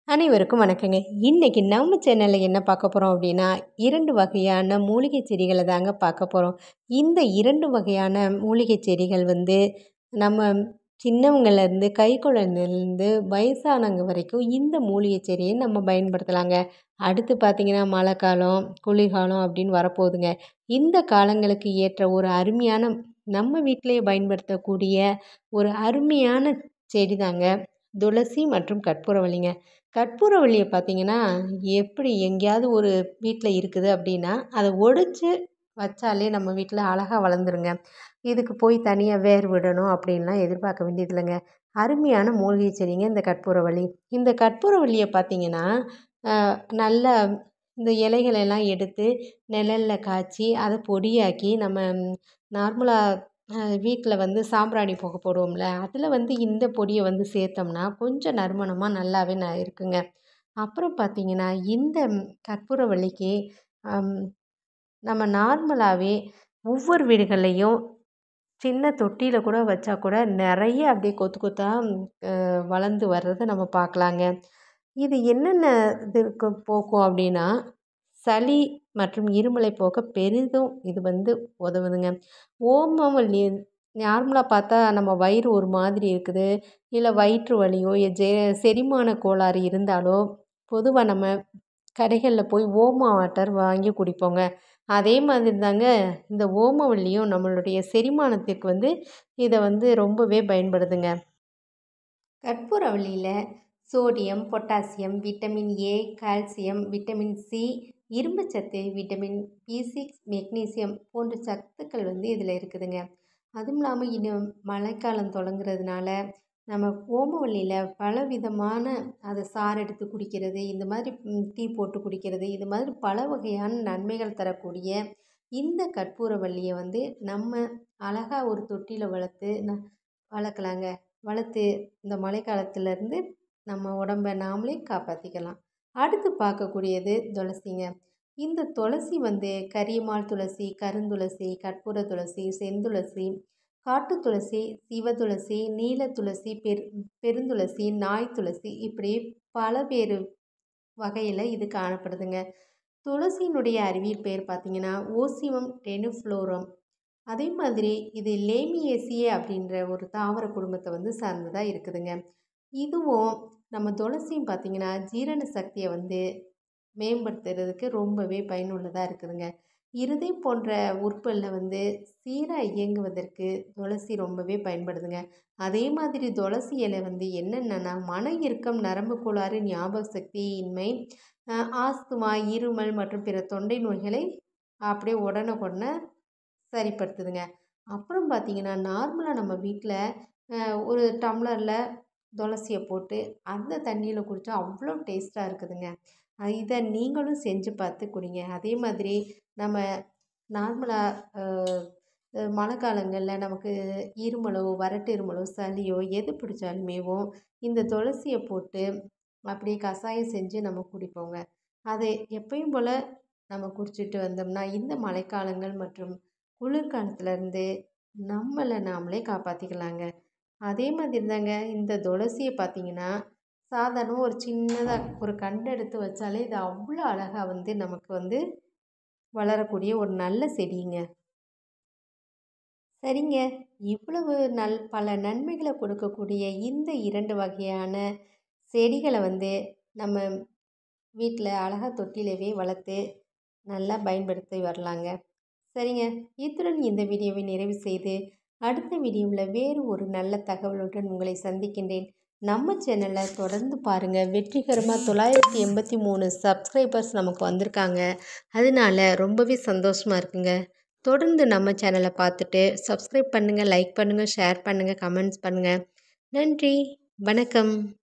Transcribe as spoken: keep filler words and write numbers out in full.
அனைவருக்கும் வணக்கங்க. இன்னைக்கு நம்ம சேனல்ல என்ன பார்க்க போறோம் அப்படின்னா, இரண்டு வகையான மூலிகை செடிகள தாங்க பார்க்க போறோம். இந்த இரண்டு வகையான மூலிகை செடிகள் வந்து நம்ம சின்னவங்கலேருந்து, கைக்குழந்தைலேருந்து வயசானவங்க வரைக்கும் இந்த மூலிகை செடியை நம்ம பயன்படுத்தலாங்க. அடுத்து பார்த்தீங்கன்னா, மழைக்காலம், குளிர்காலம் அப்படின்னு வரப்போகுதுங்க. இந்த காலங்களுக்கு ஏற்ற ஒரு அருமையான நம்ம வீட்டிலேயே பயன்படுத்தக்கூடிய ஒரு அருமையான செடி தாங்க துளசி மற்றும் கற்பூரவள்ளிங்க. கற்பூரவள்ளிய பார்த்தீங்கன்னா, எப்படி எங்கேயாவது ஒரு வீட்ல இருக்குது அப்படின்னா, அத ஒடிச்சு வச்சாலே நம்ம வீட்ல அழகா வளர்ந்துருங்க. இதுக்கு போய் தனியா வேர் விடணும் அப்படின்லாம் எதிர்பார்க்க வேண்டியதில்லங்க. அருமையான மூலிகை செடிங்க இந்த கற்பூரவள்ளி. இந்த கற்பூரவள்ளிய பார்த்தீங்கன்னா, அ நல்லா இந்த இலைகள எல்லாம் எடுத்து நிழல்ல காய்ச்சி, அத பொடியாக்கி நம்ம நார்மலா அ வீட்ல வந்து சாம்பிராணி புகை போடுவோம்ல, அதில வந்து இந்த பொடிய வந்து சேர்த்தோம்னா, கொஞ்சம் நறுமணமா நல்லாவே ந இருக்குங்க. அப்புறம் பார்த்தீங்கன்னா, இந்த ம் கற்பூரவள்ளிக்கு அம் நம்ம நார்மலாவே ஒவ்வொரு வீடுகள்லயும் சின்ன தொட்டியில கூட வச்சா கூட நெறைய அப்படியே கொத்து கொத்தா அ வளர்ந்து வர்றத நம்ம பார்க்கலாங்க. இது என்னென்ன இதுக்கு போக்கும் அப்படின்னா, சளி மற்றும் இருமலை போக்க பெரிதும் இது வந்து உதவுதுங்க. ஓமவல்லி நார்மலா பார்த்தா நம்ம வயிறு ஒரு மாதிரி இருக்குது, இல்ல வயிற்று வலியோ, ஜெ செரிமான கோளாறு இருந்தாலோ, பொதுவா நம்ம கடைகள்ல போய் ஓம வாட்டர் வாங்கி குடிப்போங்க. அதே மாதிரி தாங்க இந்த ஓமவல்லியும் நம்மளுடைய செரிமானத்திற்கு வந்து இத வந்து ரொம்பவே பயன்படுதுங்க. கற்பூரவள்ளியில sodium, potassium, vitamin A, calcium, vitamin C, இரும்புச்சத்து, விட்டமின் பி சிக்ஸ், மெக்னீசியம் போன்ற சத்துக்கள் வந்து இதில இருக்குதுங்க. அதுவும் இல்லாம இன்னும் மழைக்காலம் தொடங்குறதுனால, நம்ம ஓமவல்லியில பலவிதமான அத சாறு எடுத்து குடிக்கிறது, இந்த மாதிரி ம் டீ போட்டு குடிக்கிறது, இது மாதிரி பல வகையான நன்மைகள் தரக்கூடிய இந்த கற்பூரவள்ளிய வந்து நம்ம அழகா ஒரு தொட்டியில வளர்த்து ந வளர்க்கலாங்க. வளர்த்து இந்த மழைக்காலத்திலேருந்து நம்ம உடம்ப நாமளே காப்பாத்திக்கலாம். அடுத்து பார்க்கக்கூடியது துளசிங்க. இந்த துளசி வந்து கரியமால் துளசி, கருந்துளசி, கற்பூர துளசி, செந்துளசி, காட்டுத் துளசி, சிவதுளசி, நீல துளசி, பெரு பெருந்துளசி, நாய் துளசி இப்படி பல வேறு வகையில இது காணப்படுதுங்க. துளசியினுடைய அறிவியல் பெயர் பார்த்தீங்கன்னா, ஓசிமம் டெனுஃப்ளோரம். அதே மாதிரி இது லேமியேசியே அப்படின்ற ஒரு தாவர குடும்பத்தை வந்து சார்ந்ததா இருக்குதுங்க. இதுவும் நம்ம துளசியும் பார்த்தீங்கன்னா, ஜீரண சக்திய வந்து மேம்படுத்துறதுக்கு ரொம்பவே பயனுள்ளதா இருக்குதுங்க. இருதயம் போன்ற உறுப்புகள்ல வந்து சீரா இயங்குவதற்கு துளசி ரொம்பவே பயன்படுதுங்க. அதே மாதிரி துளசி இலை வந்து என்னென்னன்னா, மன இறுக்கம், நரம்பு கோளாறு, ஞாபக சக்தி இன்மை, அ ஆஸ்துமா, இருமல் மற்றும் பிற தொண்டை நோய்களை அப்படியே உடனுக்குடனே சரிப்படுத்துதுங்க. அப்புறம் பார்த்தீங்கன்னா, நார்மலா நம்ம வீட்ல அ ஒரு டம்ளர்ல துளசிய போட்டு, அந்த தண்ணீல குடிச்சா அவ்வளோ டேஸ்ட்டா இருக்குதுங்க. அ இத நீங்களும் செஞ்சு பார்த்து குடிங்க. அதே மாதிரி நம்ம நார்மலா அ அ மழைக்காலங்கள்ல நமக்கு இருமலோ, வறட்டு இருமலோ, சளியோ எது பிடிச்சாலுமேவும் இந்த துளசிய போட்டு அப்படியே கசாயம் செஞ்சு நம்ம குடிப்போங்க. அது எப்பயும் போல நம்ம குடிச்சிட்டு வந்தோம்னா, இந்த மழைக்காலங்கள் மற்றும் குளிர்காலத்துலேருந்து நம்மள நாமளே காப்பாத்திக்கலாங்க. அதே மாதிரி தாங்க இந்த துளசிய பார்த்தீங்கன்னா, சாதாரணமா ஒரு சின்னதா ஒரு கண்டு எடுத்து வச்சாலே இது அவ்வளோ அழகா வந்து நமக்கு வந்து வளரக்கூடிய ஒரு நல்ல செடிங்க. சரிங்க. இவ்வளவு நல் பல நன்மைகள கொடுக்கக்கூடிய இந்த இரண்டு வகையான செடிகள வந்து நம்ம வீட்ல அழகா தொட்டிலவே வளர்த்து நல்லா பயன்படுத்தி வரலாங்க. சரிங்க. இத்துடன் இந்த வீடியோவை நிறைவு செய்து, அடுத்த வீடியோவில் வேறு ஒரு நல்ல தகவலுடன் உங்களை சந்திக்கின்றேன். நம்ம சேனலை தொடர்ந்து பாருங்க. வெற்றிகரமாக தொள்ளாயிரத்தி எண்பத்தி மூணு சப்ஸ்கிரைபர்ஸ் நமக்கு வந்திருக்காங்க. அதனால ரொம்பவே சந்தோஷமாக இருக்குங்க. தொடர்ந்து நம்ம சேனலை பார்த்துட்டு சப்ஸ்கிரைப் பண்ணுங்கள், லைக் பண்ணுங்கள், ஷேர் பண்ணுங்கள், கமெண்ட்ஸ் பண்ணுங்கள். நன்றி. வணக்கம்.